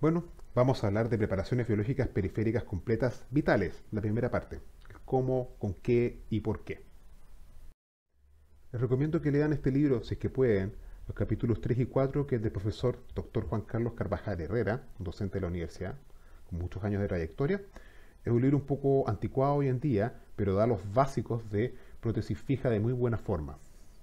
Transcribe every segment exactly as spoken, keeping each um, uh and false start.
Bueno, vamos a hablar de preparaciones biológicas periféricas completas vitales, la primera parte. Cómo, con qué y por qué. Les recomiendo que lean este libro, si es que pueden, los capítulos tres y cuatro, que es del profesor doctor Juan Carlos Carvajal Herrera, un docente de la universidad, con muchos años de trayectoria. Es un libro un poco anticuado hoy en día, pero da los básicos de prótesis fija de muy buena forma.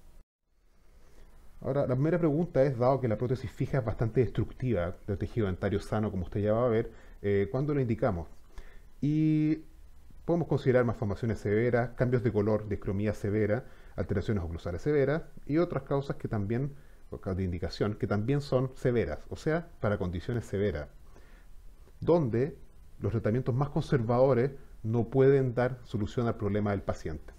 Ahora, la primera pregunta es, dado que la prótesis fija es bastante destructiva del tejido dentario sano, como usted ya va a ver, eh, ¿cuándo lo indicamos? Y podemos considerar malformaciones severas, cambios de color, discromía severa, alteraciones oclusales severas y otras causas que también, o causas de indicación, que también son severas, o sea, para condiciones severas, donde los tratamientos más conservadores no pueden dar solución al problema del paciente.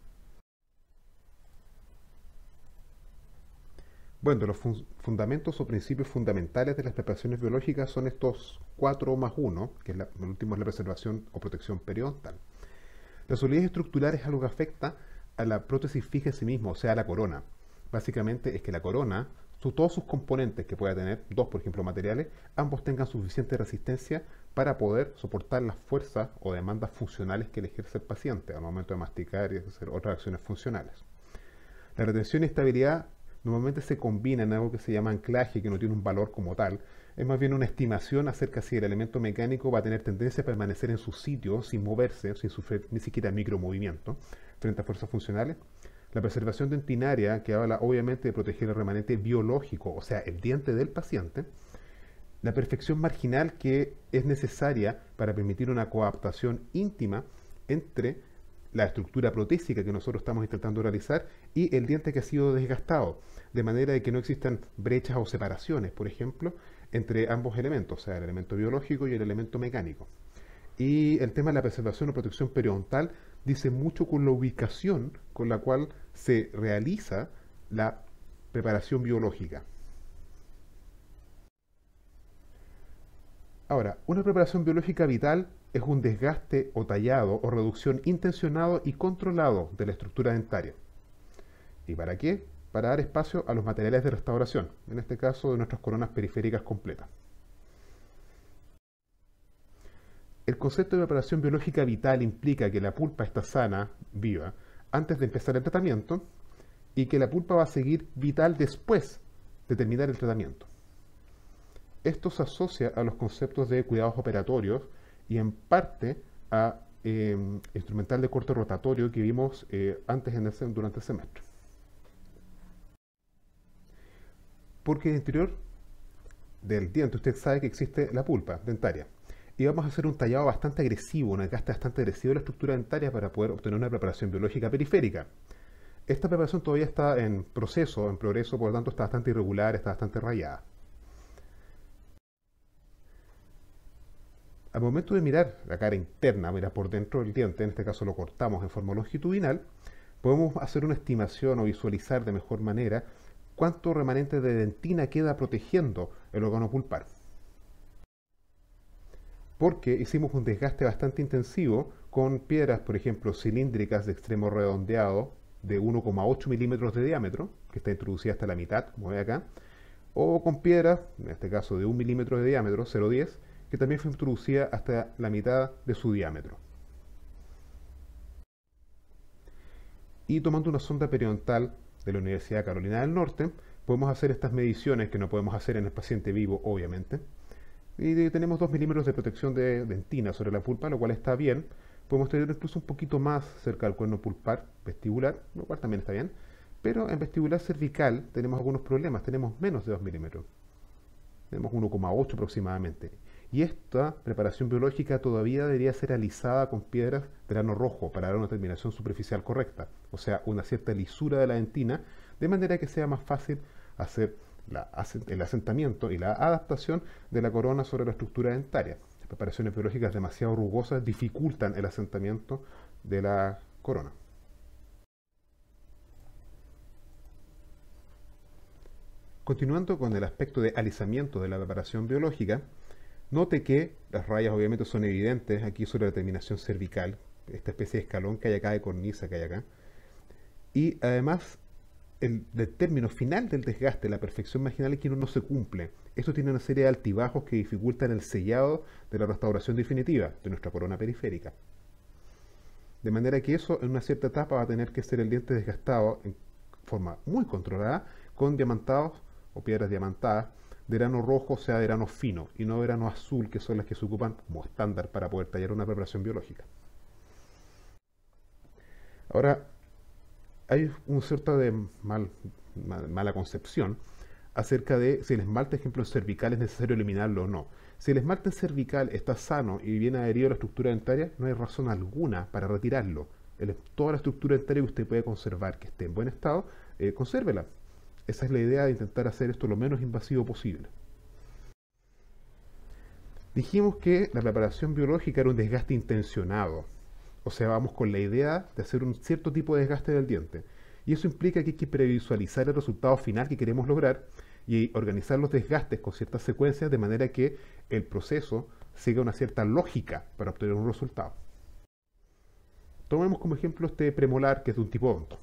Bueno, los fun- fundamentos o principios fundamentales de las preparaciones biológicas son estos cuatro más uno, que es la, el último es la preservación o protección periodontal. La solidez estructural es algo que afecta a la prótesis fija en sí misma, o sea, a la corona. Básicamente es que la corona, su- todos sus componentes que pueda tener, dos por ejemplo materiales, ambos tengan suficiente resistencia para poder soportar las fuerzas o demandas funcionales que le ejerce el paciente al momento de masticar y hacer otras acciones funcionales. La retención y estabilidad normalmente se combinan en algo que se llama anclaje, que no tiene un valor como tal. Es más bien una estimación acerca si el elemento mecánico va a tener tendencia a permanecer en su sitio sin moverse, sin sufrir ni siquiera micromovimiento, frente a fuerzas funcionales. La preservación dentinaria, que habla obviamente de proteger el remanente biológico, o sea, el diente del paciente. La perfección marginal, que es necesaria para permitir una coadaptación íntima entre la estructura protésica que nosotros estamos intentando realizar y el diente que ha sido desgastado, de manera de que no existan brechas o separaciones, por ejemplo, entre ambos elementos, o sea, el elemento biológico y el elemento mecánico. Y el tema de la preservación o protección periodontal dice mucho con la ubicación con la cual se realiza la preparación biológica. Ahora, una preparación biológica vital es un desgaste o tallado o reducción intencionado y controlado de la estructura dentaria. ¿Y para qué? Para dar espacio a los materiales de restauración, en este caso de nuestras coronas periféricas completas. El concepto de preparación biológica vital implica que la pulpa está sana, viva, antes de empezar el tratamiento y que la pulpa va a seguir vital después de terminar el tratamiento. Esto se asocia a los conceptos de cuidados operatorios y en parte a eh, instrumental de corte rotatorio que vimos eh, antes en el, durante el semestre. Porque en el interior del diente usted sabe que existe la pulpa dentaria. Y vamos a hacer un tallado bastante agresivo, un desgaste bastante agresivo de la estructura dentaria para poder obtener una preparación biológica periférica. Esta preparación todavía está en proceso, en progreso, por lo tanto está bastante irregular, está bastante rayada. Al momento de mirar la cara interna, mirar por dentro del diente, en este caso lo cortamos en forma longitudinal, podemos hacer una estimación o visualizar de mejor manera cuánto remanente de dentina queda protegiendo el órgano pulpar. Porque hicimos un desgaste bastante intensivo con piedras, por ejemplo, cilíndricas de extremo redondeado de uno coma ocho milímetros de diámetro, que está introducida hasta la mitad, como ve acá, o con piedras, en este caso de un milímetro de diámetro, cero coma diez, que también fue introducida hasta la mitad de su diámetro. Y tomando una sonda periodontal de la Universidad de Carolina del Norte, podemos hacer estas mediciones que no podemos hacer en el paciente vivo, obviamente. Y tenemos dos milímetros de protección de dentina sobre la pulpa, lo cual está bien. Podemos tener incluso un poquito más cerca del cuerno pulpar vestibular, lo cual también está bien. Pero en vestibular cervical tenemos algunos problemas, tenemos menos de dos milímetros. Tenemos uno coma ocho aproximadamente. Y esta preparación biológica todavía debería ser alisada con piedras de grano rojo para dar una terminación superficial correcta, o sea, una cierta lisura de la dentina, de manera que sea más fácil hacer la, el asentamiento y la adaptación de la corona sobre la estructura dentaria. Las preparaciones biológicas demasiado rugosas dificultan el asentamiento de la corona. Continuando con el aspecto de alisamiento de la preparación biológica, note que las rayas obviamente son evidentes aquí sobre la terminación cervical, esta especie de escalón que hay acá, de cornisa que hay acá. Y además el, el término final del desgaste, la perfección marginal, es que no se cumple. Esto tiene una serie de altibajos que dificultan el sellado de la restauración definitiva de nuestra corona periférica. De manera que eso en una cierta etapa va a tener que ser el diente desgastado en forma muy controlada con diamantados o piedras diamantadas de grano rojo, o sea, de grano fino, y no de grano azul, que son las que se ocupan como estándar para poder tallar una preparación biológica. Ahora, hay un cierto de mal, mal, mala concepción acerca de si el esmalte, ejemplo, cervical es necesario eliminarlo o no. Si el esmalte cervical está sano y viene adherido a la estructura dentaria, no hay razón alguna para retirarlo. El, toda la estructura dentaria que usted puede conservar, que esté en buen estado, eh, consérvela. Esa es la idea de intentar hacer esto lo menos invasivo posible. Dijimos que la preparación biológica era un desgaste intencionado. O sea, vamos con la idea de hacer un cierto tipo de desgaste del diente. Y eso implica que hay que previsualizar el resultado final que queremos lograr y organizar los desgastes con ciertas secuencias de manera que el proceso siga una cierta lógica para obtener un resultado. Tomemos como ejemplo este premolar, que es de un tipo odonto.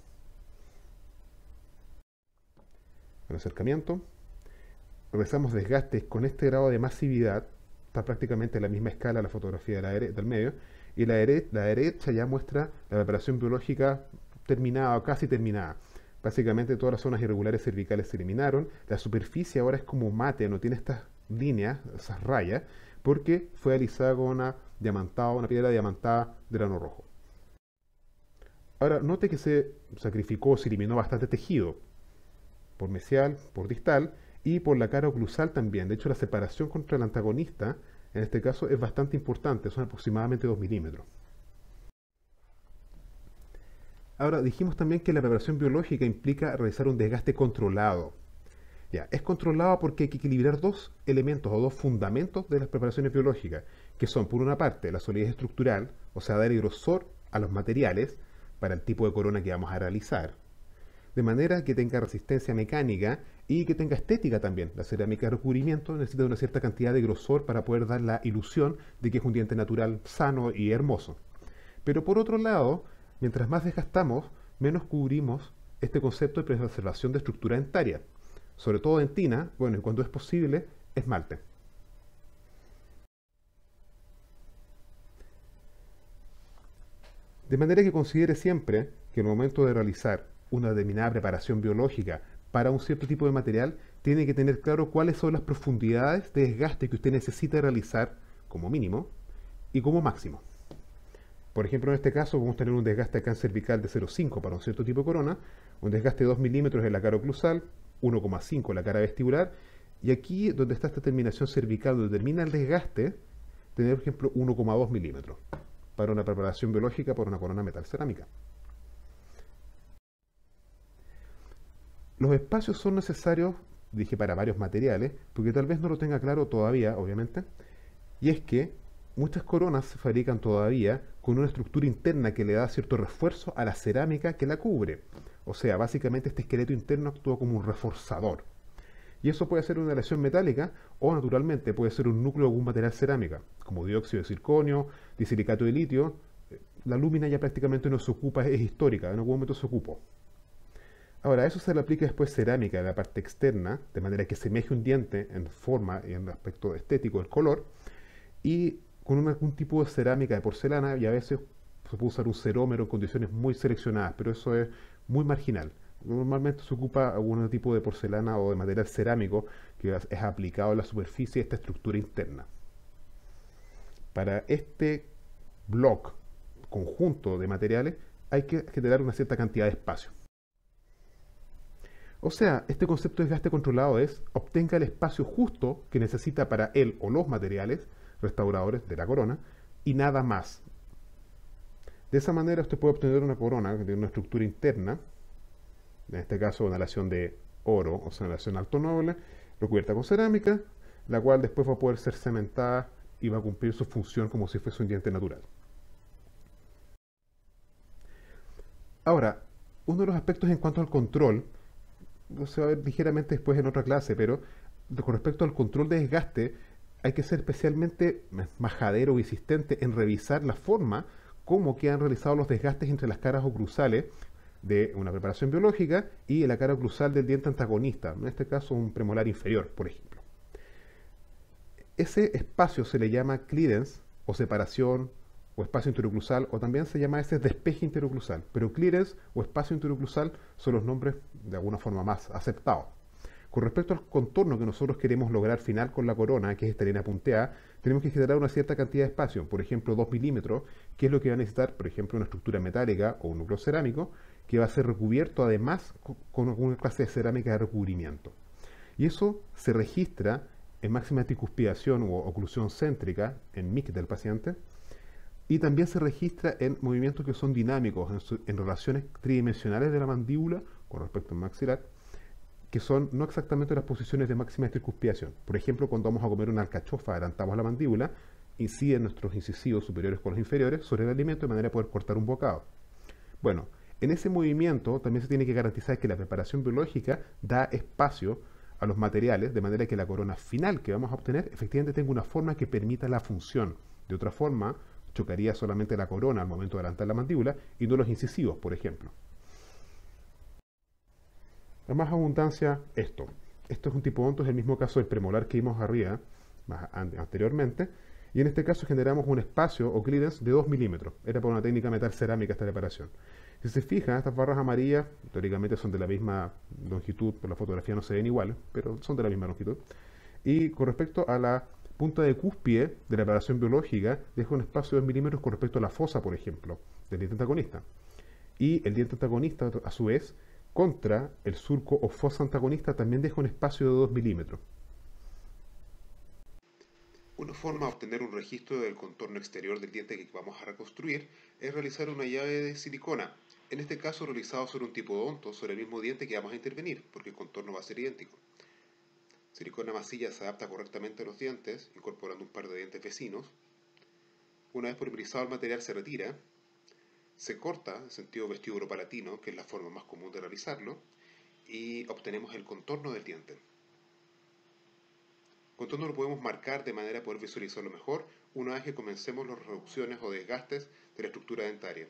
El acercamiento. Realizamos desgastes con este grado de masividad. Está prácticamente en la misma escala la fotografía de la del medio. Y la, dere la derecha ya muestra la preparación biológica terminada o casi terminada. Básicamente todas las zonas irregulares cervicales se eliminaron. La superficie ahora es como mate, no tiene estas líneas, esas rayas, porque fue alisada con una diamantada, una piedra diamantada de grano rojo. Ahora, note que se sacrificó, se eliminó bastante tejido, por mesial, por distal y por la cara oclusal también. De hecho, la separación contra el antagonista, en este caso, es bastante importante, son aproximadamente dos milímetros. Ahora, dijimos también que la preparación biológica implica realizar un desgaste controlado. Ya, es controlado porque hay que equilibrar dos elementos o dos fundamentos de las preparaciones biológicas, que son, por una parte, la solidez estructural, o sea, dar grosor a los materiales para el tipo de corona que vamos a realizar, de manera que tenga resistencia mecánica y que tenga estética también. La cerámica de recubrimiento necesita una cierta cantidad de grosor para poder dar la ilusión de que es un diente natural sano y hermoso. Pero por otro lado, mientras más desgastamos, menos cubrimos este concepto de preservación de estructura dentaria. Sobre todo dentina, bueno, y cuando es posible, esmalte. De manera que considere siempre que en el momento de realizar una determinada preparación biológica para un cierto tipo de material, tiene que tener claro cuáles son las profundidades de desgaste que usted necesita realizar como mínimo y como máximo. Por ejemplo, en este caso vamos a tener un desgaste acá en cervical de cero coma cinco para un cierto tipo de corona, un desgaste de dos milímetros en la cara oclusal, uno coma cinco en la cara vestibular, y aquí donde está esta terminación cervical, donde termina el desgaste, tener, por ejemplo, uno coma dos milímetros para una preparación biológica por una corona metal cerámica. Los espacios son necesarios, dije, para varios materiales, porque tal vez no lo tenga claro todavía, obviamente, y es que muchas coronas se fabrican todavía con una estructura interna que le da cierto refuerzo a la cerámica que la cubre. O sea, básicamente este esqueleto interno actúa como un reforzador. Y eso puede ser una aleación metálica o naturalmente puede ser un núcleo de algún material cerámica, como dióxido de circonio, disilicato de litio. La lúmina ya prácticamente no se ocupa, es histórica, en algún momento se ocupó. Ahora, a eso se le aplica después cerámica en la parte externa, de manera que semeje un diente en forma y en el aspecto estético del color, y con un, algún tipo de cerámica de porcelana, y a veces se puede usar un cerómero en condiciones muy seleccionadas, pero eso es muy marginal. Normalmente se ocupa algún tipo de porcelana o de material cerámico que es aplicado a la superficie de esta estructura interna. Para este bloque, conjunto de materiales, hay que generar una cierta cantidad de espacio. O sea, este concepto de desgaste controlado es obtenga el espacio justo que necesita para él o los materiales restauradores de la corona y nada más. De esa manera usted puede obtener una corona que tiene una estructura interna, en este caso una aleación de oro, o sea, una aleación alto noble, recubierta con cerámica, la cual después va a poder ser cementada y va a cumplir su función como si fuese un diente natural. Ahora, uno de los aspectos en cuanto al control, se va a ver ligeramente después en otra clase, pero con respecto al control de desgaste, hay que ser especialmente majadero o insistente en revisar la forma como quedan realizados los desgastes entre las caras oclusales, de una preparación biológica y la cara oclusal del diente antagonista, en este caso un premolar inferior, por ejemplo. Ese espacio se le llama clearance o separación o espacio interoclusal, o también se llama ese despeje interoclusal, pero clearance o espacio interoclusal son los nombres de alguna forma más aceptados. Con respecto al contorno que nosotros queremos lograr final con la corona, que es esta línea punteada, tenemos que generar una cierta cantidad de espacio, por ejemplo dos milímetros, que es lo que va a necesitar, por ejemplo, una estructura metálica o un núcleo cerámico, que va a ser recubierto además con alguna clase de cerámica de recubrimiento. Y eso se registra en máxima anticuspidación o oclusión céntrica, en M I C del paciente, y también se registra en movimientos que son dinámicos, en, su, en relaciones tridimensionales de la mandíbula con respecto al maxilar, que son no exactamente las posiciones de máxima tricuspidación. Por ejemplo, cuando vamos a comer una alcachofa, adelantamos la mandíbula, inciden nuestros incisivos superiores con los inferiores sobre el alimento de manera de poder cortar un bocado. Bueno, en ese movimiento también se tiene que garantizar que la preparación biológica da espacio a los materiales, de manera que la corona final que vamos a obtener efectivamente tenga una forma que permita la función. De otra forma, chocaría solamente la corona al momento de adelantar la mandíbula y no los incisivos, por ejemplo. A más abundancia, esto. Esto es un tipo onto, es el mismo caso del premolar que vimos arriba, más anteriormente, y en este caso generamos un espacio o clearance de dos milímetros. Era por una técnica metal cerámica esta preparación. Si se fijan, estas barras amarillas, teóricamente son de la misma longitud, por la fotografía no se ven iguales, pero son de la misma longitud. Y con respecto a la punta de cúspide de la preparación biológica, deja un espacio de dos milímetros con respecto a la fosa, por ejemplo, del diente antagonista. Y el diente antagonista, a su vez, contra el surco o fosa antagonista, también deja un espacio de dos milímetros. Una forma de obtener un registro del contorno exterior del diente que vamos a reconstruir es realizar una llave de silicona, en este caso realizado sobre un tipo de onto, sobre el mismo diente que vamos a intervenir, porque el contorno va a ser idéntico. Silicona masilla se adapta correctamente a los dientes, incorporando un par de dientes vecinos. Una vez polimerizado el material se retira, se corta en sentido vestíbulo-palatino, que es la forma más común de realizarlo, y obtenemos el contorno del diente. El contorno lo podemos marcar de manera a poder visualizarlo mejor una vez que comencemos las reducciones o desgastes de la estructura dentaria.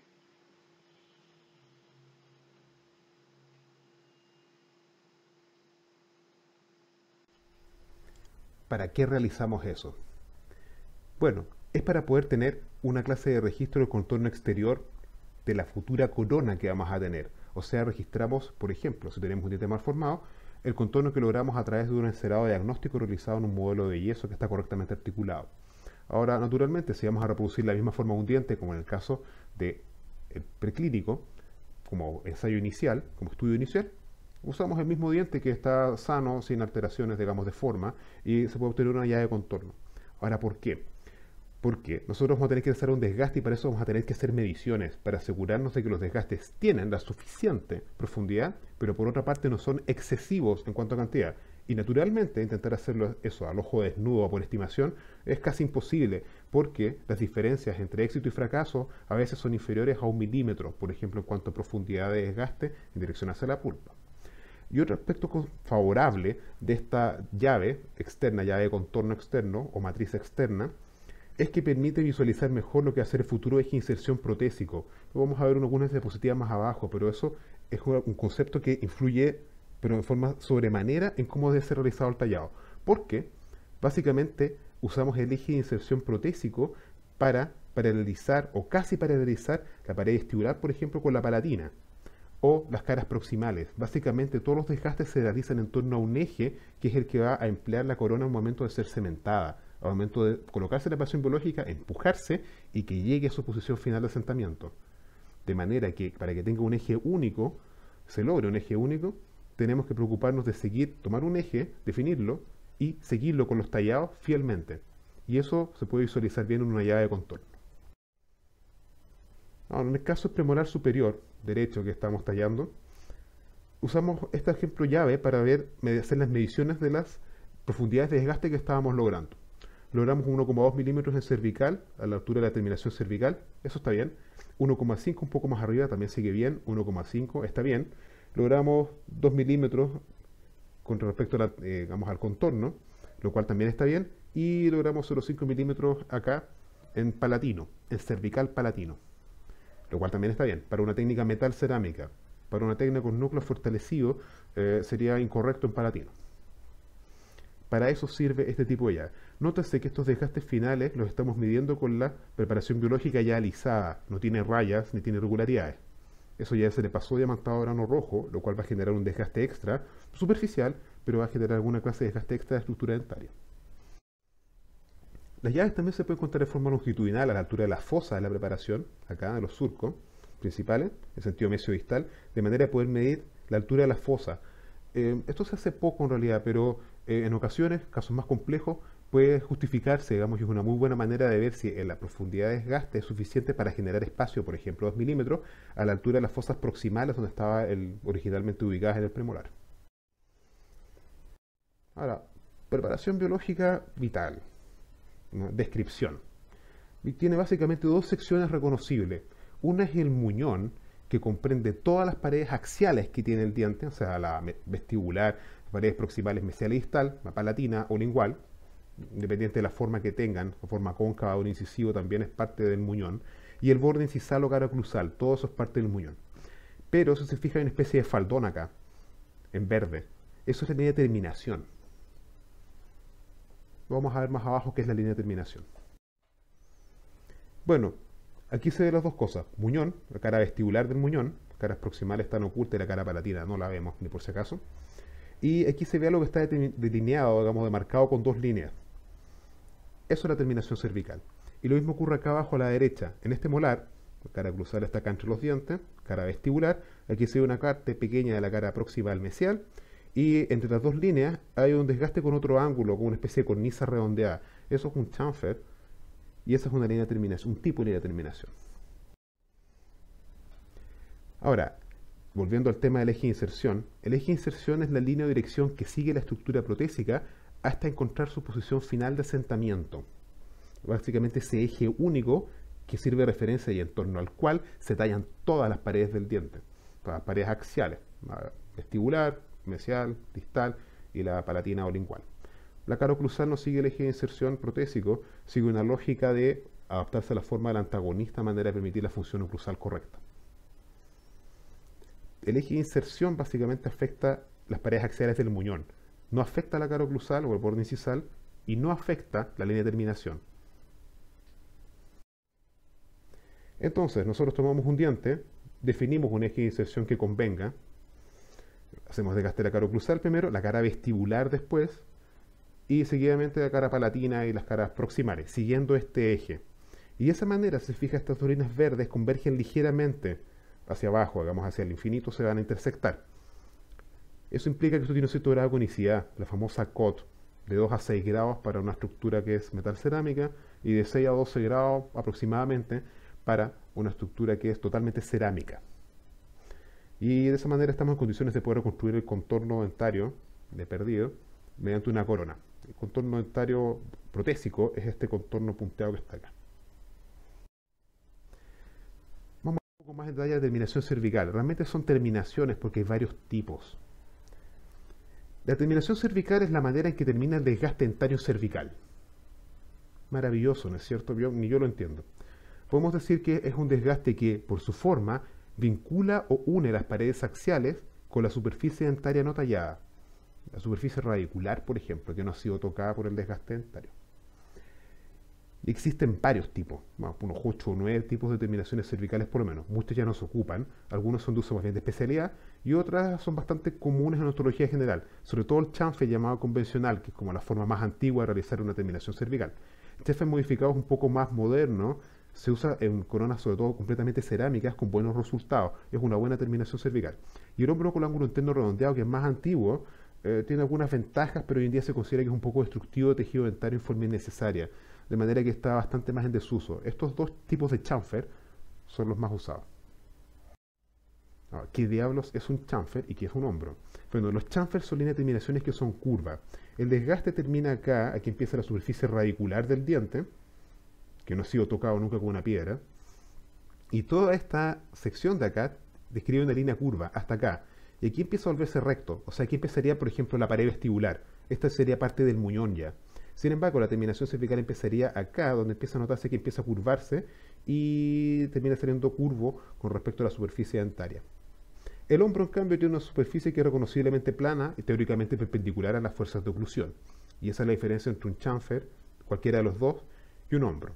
¿Para qué realizamos eso? Bueno, es para poder tener una clase de registro del contorno exterior de la futura corona que vamos a tener. O sea, registramos, por ejemplo, si tenemos un diente mal formado, el contorno que logramos a través de un encerado diagnóstico realizado en un modelo de yeso que está correctamente articulado. Ahora, naturalmente, si vamos a reproducir la misma forma de un diente, como en el caso del preclínico, como ensayo inicial, como estudio inicial, usamos el mismo diente que está sano, sin alteraciones, digamos, de forma, y se puede obtener una llave de contorno. Ahora, ¿por qué? Porque nosotros vamos a tener que hacer un desgaste y para eso vamos a tener que hacer mediciones para asegurarnos de que los desgastes tienen la suficiente profundidad, pero por otra parte no son excesivos en cuanto a cantidad. Y naturalmente intentar hacerlo eso al ojo desnudo o por estimación es casi imposible, porque las diferencias entre éxito y fracaso a veces son inferiores a un milímetro, por ejemplo, en cuanto a profundidad de desgaste en dirección hacia la pulpa. Y otro aspecto favorable de esta llave externa, llave de contorno externo o matriz externa, es que permite visualizar mejor lo que va a ser el futuro eje de inserción protésico. Vamos a ver algunas diapositivas más abajo, pero eso es un concepto que influye, pero de forma sobremanera, en cómo debe ser realizado el tallado. Porque, básicamente, usamos el eje de inserción protésico para paralelizar o casi paralelizar la pared vestibular, por ejemplo, con la palatina, o las caras proximales. Básicamente, todos los desgastes se realizan en torno a un eje que es el que va a emplear la corona en un momento de ser cementada, al momento de colocarse la preparación biológica, empujarse y que llegue a su posición final de asentamiento. De manera que para que tenga un eje único, se logre un eje único, tenemos que preocuparnos de seguir, tomar un eje, definirlo y seguirlo con los tallados fielmente. Y eso se puede visualizar bien en una llave de contorno. Ahora, en el caso premolar superior, derecho que estamos tallando, usamos este ejemplo llave para ver, hacer las mediciones de las profundidades de desgaste que estábamos logrando. Logramos uno coma dos milímetros en cervical, a la altura de la terminación cervical, eso está bien. uno coma cinco un poco más arriba, también sigue bien, uno coma cinco está bien. Logramos dos milímetros con respecto a la, eh, digamos, al contorno, lo cual también está bien. Y logramos cero coma cinco milímetros acá en palatino, en cervical palatino, lo cual también está bien, para una técnica metal cerámica. para una técnica con núcleo fortalecido eh, sería incorrecto en palatino. Para eso sirve este tipo de llave. Nótese que estos desgastes finales los estamos midiendo con la preparación biológica ya alisada, no tiene rayas ni tiene irregularidades. Eso ya se le pasó diamantado a grano rojo, lo cual va a generar un desgaste extra, superficial, pero va a generar alguna clase de desgaste extra de estructura dentaria. Las llaves también se pueden contar de forma longitudinal a la altura de la fosa de la preparación, acá de los surcos principales, en sentido mesio-distal, de manera de poder medir la altura de la fosa. Eh, esto se hace poco en realidad, pero eh, en ocasiones, casos más complejos, puede justificarse, digamos, y es una muy buena manera de ver si en la profundidad de desgaste es suficiente para generar espacio, por ejemplo, dos milímetros, a la altura de las fosas proximales donde estaba el, originalmente ubicadas en el premolar. Ahora, preparación biológica vital, ¿no? Descripción. Y tiene básicamente dos secciones reconocibles. Una es el muñón, que comprende todas las paredes axiales que tiene el diente, o sea, la vestibular, las paredes proximales mesial y distal, la palatina o lingual, independiente de la forma que tengan, la forma cóncava o un incisivo también es parte del muñón, y el borde incisal o cara oclusal, todo eso es parte del muñón. Pero si se fija, hay una especie de faldón acá, en verde. Eso es la línea de terminación. Vamos a ver más abajo qué es la línea de terminación. Bueno, aquí se ven las dos cosas. Muñón, la cara vestibular del muñón, las caras proximales están ocultas y la cara palatina no la vemos, ni por si acaso. Y aquí se ve algo que está delineado, digamos, demarcado con dos líneas. Eso es la terminación cervical. Y lo mismo ocurre acá abajo a la derecha. En este molar, la cara oclusal está acá entre los dientes, cara vestibular, aquí se ve una parte pequeña de la cara proximal mesial, y entre las dos líneas hay un desgaste con otro ángulo, con una especie de cornisa redondeada. Eso es un chamfer, y esa es una línea de terminación, un tipo de línea de terminación. Ahora, volviendo al tema del eje de inserción, el eje de inserción es la línea de dirección que sigue la estructura protésica hasta encontrar su posición final de asentamiento. Básicamente ese eje único que sirve de referencia y en torno al cual se tallan todas las paredes del diente, las paredes axiales, vestibular, mesial, distal y la palatina o lingual. La cara oclusal no sigue el eje de inserción protésico, sigue una lógica de adaptarse a la forma del antagonista de manera de permitir la función oclusal correcta. El eje de inserción básicamente afecta las paredes axiales del muñón, no afecta la cara oclusal o el borde incisal y no afecta la línea de terminación. Entonces, nosotros tomamos un diente, definimos un eje de inserción que convenga, hacemos desgaste de la cara oclusal primero, la cara vestibular después, y seguidamente la cara palatina y las caras proximales, siguiendo este eje. Y de esa manera, si se fija, estas dos líneas verdes convergen ligeramente hacia abajo, digamos hacia el infinito, se van a intersectar. Eso implica que esto tiene un cierto grado de conicidad, la famosa C O T, de dos a seis grados para una estructura que es metal cerámica, y de seis a doce grados aproximadamente para una estructura que es totalmente cerámica. Y de esa manera estamos en condiciones de poder reconstruir el contorno dentario de perdido mediante una corona. El contorno dentario protésico es este contorno punteado que está acá. Vamos a ver un poco más en detalle de terminación cervical. Realmente son terminaciones porque hay varios tipos. La terminación cervical es la manera en que termina el desgaste dentario cervical. Maravilloso, ¿no es cierto? Yo, ni yo lo entiendo. Podemos decir que es un desgaste que, por su forma, vincula o une las paredes axiales con la superficie dentaria no tallada. La superficie radicular, por ejemplo, que no ha sido tocada por el desgaste dentario. Y existen varios tipos, bueno, unos ocho o nueve tipos de terminaciones cervicales por lo menos. Muchos ya no se ocupan, algunos son de uso más bien de especialidad y otras son bastante comunes en odontología general, sobre todo el chamfer llamado convencional, que es como la forma más antigua de realizar una terminación cervical. El chamfer modificado es un poco más moderno, se usa en coronas sobre todo completamente cerámicas con buenos resultados, es una buena terminación cervical. Y el hombro con el ángulo interno redondeado, que es más antiguo, eh, tiene algunas ventajas, pero hoy en día se considera que es un poco destructivo de tejido dentario en forma innecesaria, de manera que está bastante más en desuso. Estos dos tipos de chamfer son los más usados. Ahora, ¿qué diablos es un chamfer y qué es un hombro? Bueno, los chamfers son líneas de terminaciones que son curvas. El desgaste termina acá, aquí empieza la superficie radicular del diente, que no ha sido tocado nunca con una piedra, y toda esta sección de acá describe una línea curva hasta acá, y aquí empieza a volverse recto, o sea, aquí empezaría, por ejemplo, la pared vestibular. Esta sería parte del muñón ya. Sin embargo, la terminación cervical empezaría acá, donde empieza a notarse que empieza a curvarse y termina saliendo curvo con respecto a la superficie dentaria. El hombro, en cambio, tiene una superficie que es reconociblemente plana y teóricamente perpendicular a las fuerzas de oclusión. Y esa es la diferencia entre un chamfer, cualquiera de los dos, y un hombro.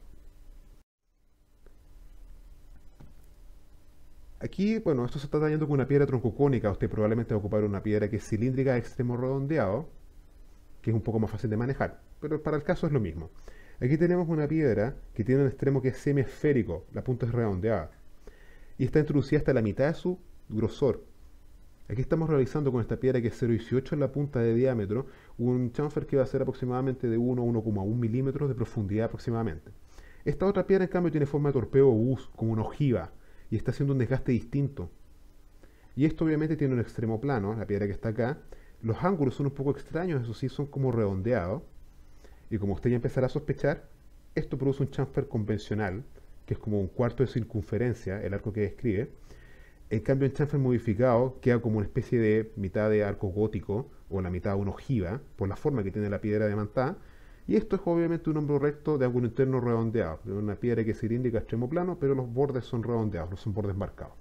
Aquí, bueno, esto se está tallando con una piedra troncocónica. Usted probablemente va a ocupar una piedra que es cilíndrica de extremo redondeado, que es un poco más fácil de manejar, pero para el caso es lo mismo. Aquí tenemos una piedra que tiene un extremo que es semiesférico, la punta es redondeada, y está introducida hasta la mitad de su grosor. Aquí estamos realizando con esta piedra que es cero coma dieciocho en la punta de diámetro, un chamfer que va a ser aproximadamente de uno a uno coma uno milímetros de profundidad aproximadamente. Esta otra piedra, en cambio, tiene forma de torpedo o bus, como una ojiva, y está haciendo un desgaste distinto. Y esto obviamente tiene un extremo plano, la piedra que está acá. Los ángulos son un poco extraños, eso sí, son como redondeados. Y como usted ya empezará a sospechar, esto produce un chamfer convencional, que es como un cuarto de circunferencia, el arco que describe. En cambio, el chamfer modificado queda como una especie de mitad de arco gótico, o la mitad de una ojiva, por la forma que tiene la piedra diamantada. Y esto es obviamente un hombro recto de ángulo interno redondeado, de una piedra que es cilíndrica a extremo plano, pero los bordes son redondeados, no son bordes marcados.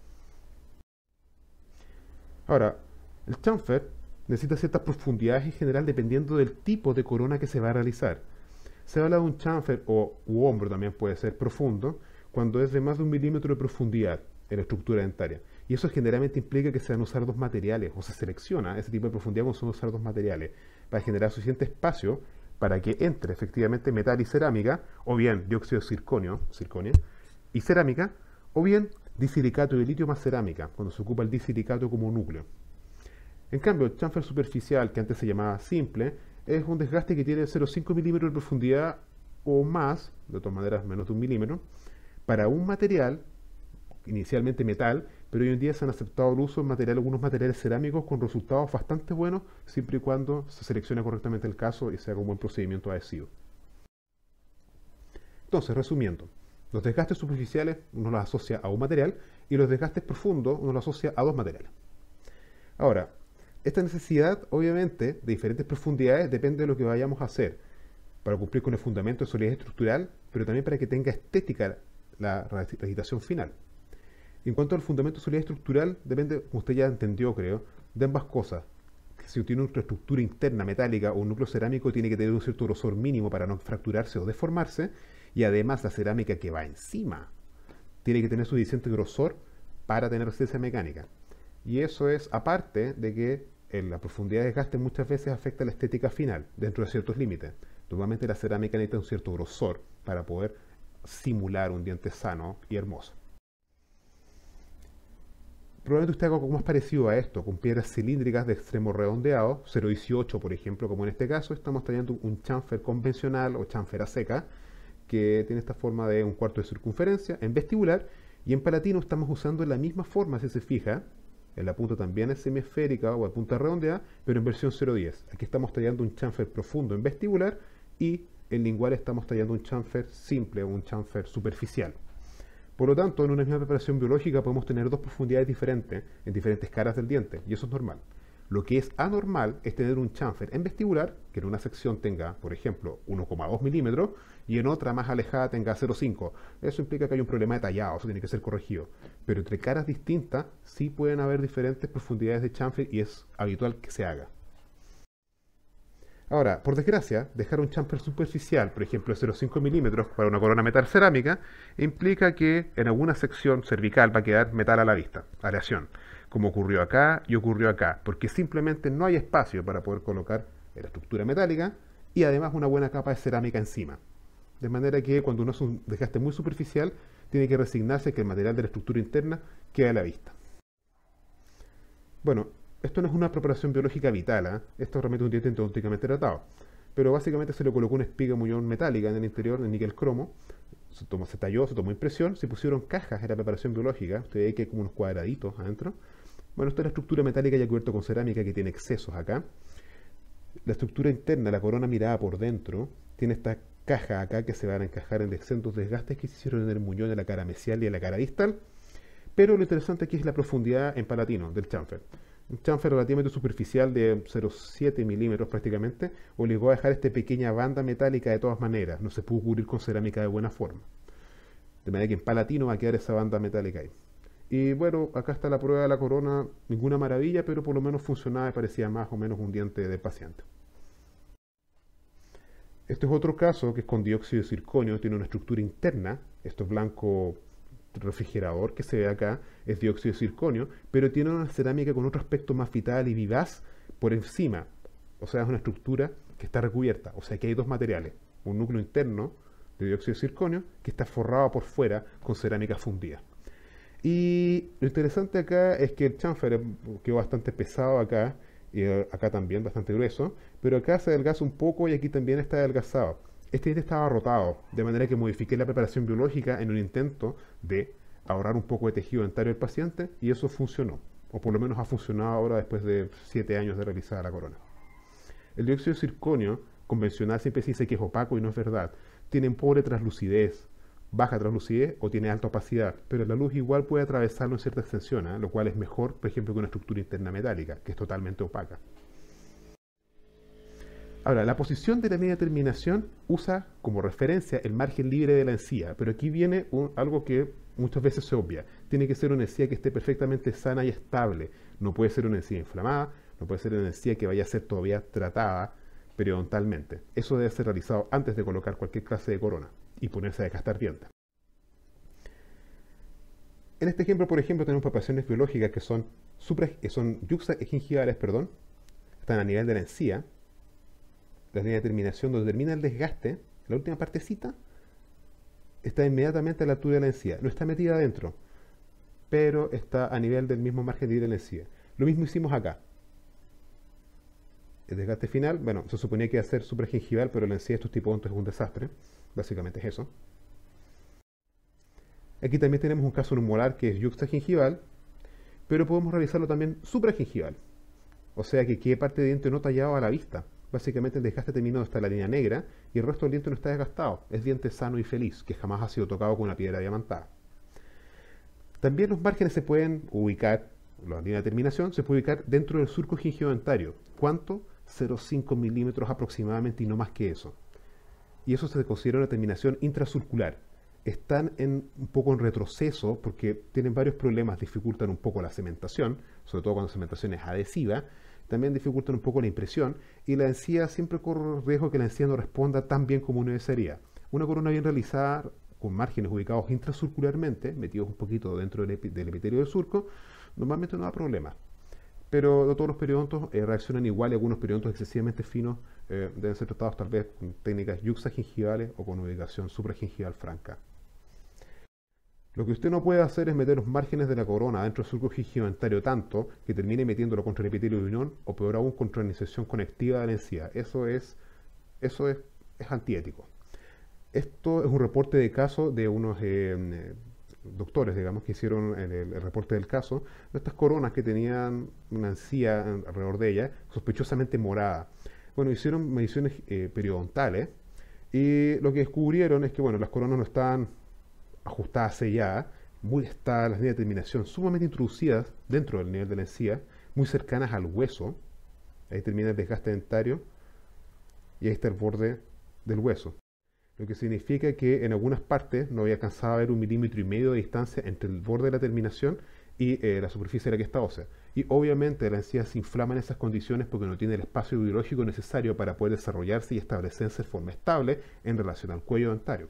Ahora, el chamfer necesita ciertas profundidades en general dependiendo del tipo de corona que se va a realizar. Se habla de un chamfer o u hombro también puede ser profundo cuando es de más de un milímetro de profundidad en la estructura dentaria. Y eso generalmente implica que se van a usar dos materiales, o se selecciona ese tipo de profundidad cuando se van a usar dos materiales, para generar suficiente espacio para que entre efectivamente metal y cerámica, o bien dióxido de circonio, circonio y cerámica, o bien disilicato de litio más cerámica, cuando se ocupa el disilicato como núcleo. En cambio, el chamfer superficial, que antes se llamaba simple, es un desgaste que tiene cero coma cinco milímetros de profundidad o más, de todas maneras menos de un milímetro, para un material, inicialmente metal, pero hoy en día se han aceptado el uso de material, algunos materiales cerámicos con resultados bastante buenos, siempre y cuando se seleccione correctamente el caso y se haga un buen procedimiento adhesivo. Entonces, resumiendo, los desgastes superficiales uno los asocia a un material y los desgastes profundos uno los asocia a dos materiales. Ahora, esta necesidad, obviamente, de diferentes profundidades depende de lo que vayamos a hacer para cumplir con el fundamento de solidez estructural, pero también para que tenga estética la recitación final. En cuanto al fundamento de solidez estructural, depende, como usted ya entendió, creo, de ambas cosas. Que si tiene una estructura interna metálica o un núcleo cerámico, tiene que tener un cierto grosor mínimo para no fracturarse o deformarse, y además la cerámica que va encima tiene que tener suficiente grosor para tener resistencia mecánica. Y eso es aparte de que en la profundidad de desgaste muchas veces afecta la estética final, dentro de ciertos límites. Normalmente la cerámica necesita un cierto grosor para poder simular un diente sano y hermoso. Probablemente usted haga algo más parecido a esto, con piedras cilíndricas de extremo redondeado, cero coma dieciocho por ejemplo, como en este caso. Estamos trayendo un chamfer convencional o chamfer a seca, que tiene esta forma de un cuarto de circunferencia en vestibular, y en palatino estamos usando la misma forma, si se fija. En la punta también es semiesférica o a punta redondeada, pero en versión cero coma diez. Aquí estamos tallando un chamfer profundo en vestibular y en lingual estamos tallando un chamfer simple o un chamfer superficial. Por lo tanto, en una misma preparación biológica podemos tener dos profundidades diferentes en diferentes caras del diente, y eso es normal. Lo que es anormal es tener un chamfer en vestibular que en una sección tenga, por ejemplo, uno coma dos milímetros y en otra más alejada tenga cero coma cinco. Eso implica que hay un problema de tallado, eso tiene que ser corregido. Pero entre caras distintas sí pueden haber diferentes profundidades de chamfer y es habitual que se haga. Ahora, por desgracia, dejar un chamfer superficial, por ejemplo, de cero coma cinco milímetros para una corona metal cerámica, implica que en alguna sección cervical va a quedar metal a la vista, aleación, como ocurrió acá y ocurrió acá, porque simplemente no hay espacio para poder colocar la estructura metálica y además una buena capa de cerámica encima. De manera que cuando uno hace un desgaste muy superficial, tiene que resignarse que el material de la estructura interna quede a la vista. Bueno, esto no es una preparación biológica vital, ¿eh? Esto es realmente un diente endodontológicamente tratado. Pero básicamente se le colocó una espiga muñón metálica en el interior de níquel cromo, se, tomó, se talló, se tomó impresión, se pusieron cajas en la preparación biológica, usted ve que hay como unos cuadraditos adentro. Bueno, esta es la estructura metálica ya cubierta con cerámica que tiene excesos acá. La estructura interna, la corona mirada por dentro, tiene esta caja acá que se van a encajar en exentos desgastes que se hicieron en el muñón de la cara mesial y en la cara distal. Pero lo interesante aquí es la profundidad en palatino del chamfer. Un chamfer relativamente superficial de cero coma siete milímetros prácticamente obligó a dejar esta pequeña banda metálica de todas maneras, no se pudo cubrir con cerámica de buena forma. De manera que en palatino va a quedar esa banda metálica ahí. Y bueno, acá está la prueba de la corona, ninguna maravilla, pero por lo menos funcionaba y parecía más o menos un diente del paciente. Este es otro caso que es con dióxido de circonio, tiene una estructura interna, esto es blanco refrigerador que se ve acá, es dióxido de circonio, pero tiene una cerámica con otro aspecto más vital y vivaz por encima. O sea, es una estructura que está recubierta, o sea que hay dos materiales, un núcleo interno de dióxido de circonio que está forrado por fuera con cerámica fundida. Y lo interesante acá es que el chanfer quedó bastante pesado acá, y eh, acá también bastante grueso, pero acá se adelgaza un poco y aquí también está adelgazado. Este diente estaba rotado, de manera que modifiqué la preparación biológica en un intento de ahorrar un poco de tejido dentario del paciente y eso funcionó, o por lo menos ha funcionado ahora después de siete años de realizar la corona. El dióxido de circonio convencional siempre se dice que es opaco y no es verdad. Tiene pobre translucidez, baja translucidez o tiene alta opacidad, pero la luz igual puede atravesarlo en cierta extensión, ¿eh? Lo cual es mejor, por ejemplo, que una estructura interna metálica, que es totalmente opaca. Ahora, la posición de la línea de terminación usa como referencia el margen libre de la encía, pero aquí viene un, algo que muchas veces se obvia. Tiene que ser una encía que esté perfectamente sana y estable. No puede ser una encía inflamada, no puede ser una encía que vaya a ser todavía tratada periodontalmente. Eso debe ser realizado antes de colocar cualquier clase de corona y ponerse a descastar dientes. En este ejemplo, por ejemplo, tenemos preparaciones biológicas que son, supra, que son yuxagingivales, perdón, están a nivel de la encía. La línea de terminación donde termina el desgaste, la última partecita, está inmediatamente a la altura de la encía. No está metida adentro, pero está a nivel del mismo margen libre de la encía. Lo mismo hicimos acá. El desgaste final, bueno, se suponía que iba a ser supragingival, pero la encía de estos tipodontos es un desastre. Básicamente es eso. Aquí también tenemos un caso en un molar que es yuxtagingival, pero podemos realizarlo también supragingival. O sea que quede parte de diente no tallado a la vista. Básicamente el desgaste terminado está en la línea negra y el resto del diente no está desgastado. Es diente sano y feliz, que jamás ha sido tocado con una piedra diamantada. También los márgenes se pueden ubicar, la línea de terminación se puede ubicar dentro del surco gingivadentario. ¿Cuánto? cero coma cinco milímetros aproximadamente y no más que eso. Y eso se considera una terminación intrasurcular. Están en, un poco en retroceso porque tienen varios problemas, dificultan un poco la cementación, sobre todo cuando la cementación es adhesiva, también dificultan un poco la impresión y la encía siempre corre el riesgo que la encía no responda tan bien como uno desearía. Una corona bien realizada con márgenes ubicados intracircularmente, metidos un poquito dentro del, epi, del epitelio del surco, normalmente no da problema. Pero no todos los periodontos eh, reaccionan igual y algunos periodontos excesivamente finos eh, deben ser tratados tal vez con técnicas yuxagingivales o con ubicación supragingival franca. Lo que usted no puede hacer es meter los márgenes de la corona dentro del surco gingiventario tanto que termine metiéndolo contra el epitelio de unión o peor aún contra la inserción conectiva de la encía. Eso es, eso es, es antiético. Esto es un reporte de caso de unos eh, doctores, digamos, que hicieron el, el, el reporte del caso de estas coronas que tenían una encía alrededor de ella sospechosamente morada. Bueno, hicieron mediciones eh, periodontales y lo que descubrieron es que, bueno, las coronas no estaban ajustadas, selladas, muy estadas, las líneas de terminación sumamente introducidas dentro del nivel de la encía, muy cercanas al hueso. Ahí termina el desgaste dentario y ahí está el borde del hueso. Lo que significa que en algunas partes no había alcanzado a ver un milímetro y medio de distancia entre el borde de la terminación y eh, la superficie de la cresta ósea. Y obviamente la encía se inflama en esas condiciones porque no tiene el espacio biológico necesario para poder desarrollarse y establecerse de forma estable en relación al cuello dentario.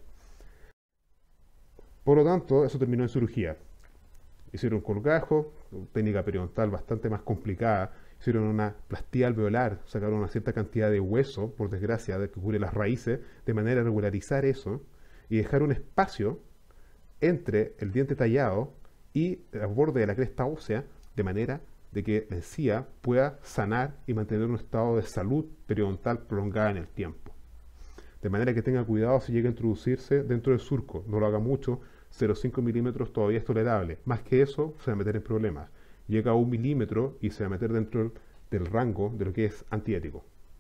Por lo tanto, eso terminó en cirugía. Hicieron un colgajo, técnica periodontal bastante más complicada. Hicieron una plastía alveolar, sacaron una cierta cantidad de hueso, por desgracia, de que cubre las raíces, de manera a regularizar eso y dejar un espacio entre el diente tallado y el borde de la cresta ósea, de manera de que la encía pueda sanar y mantener un estado de salud periodontal prolongada en el tiempo. De manera que tenga cuidado si llega a introducirse dentro del surco, no lo haga mucho, cero coma cinco milímetros todavía es tolerable, más que eso se va a meter en problemas. Llega a un milímetro y se va a meter dentro del rango de lo que es antiético.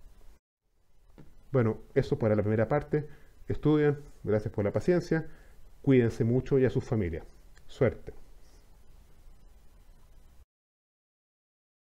Bueno, eso para la primera parte. Estudien, gracias por la paciencia, cuídense mucho y a sus familias. Suerte.